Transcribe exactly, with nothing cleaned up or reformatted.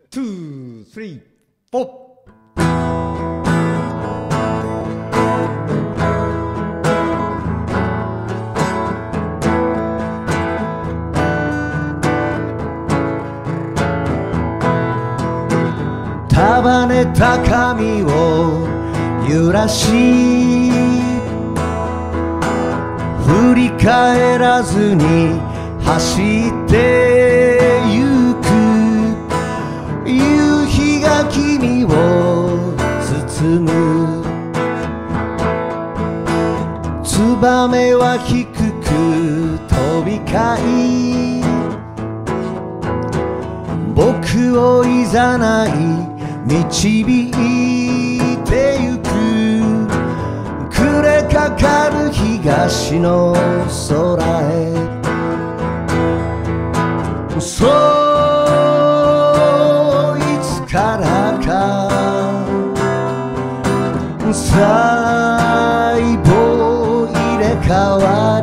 ツー、スリー、フォー。 束ねた髪を揺らし振り返らずに走ってゆく夕日が君を包むツバメは低く飛び交い僕をいざない導いてゆく暮れかかる東の空へそういつからか細胞入れ替わ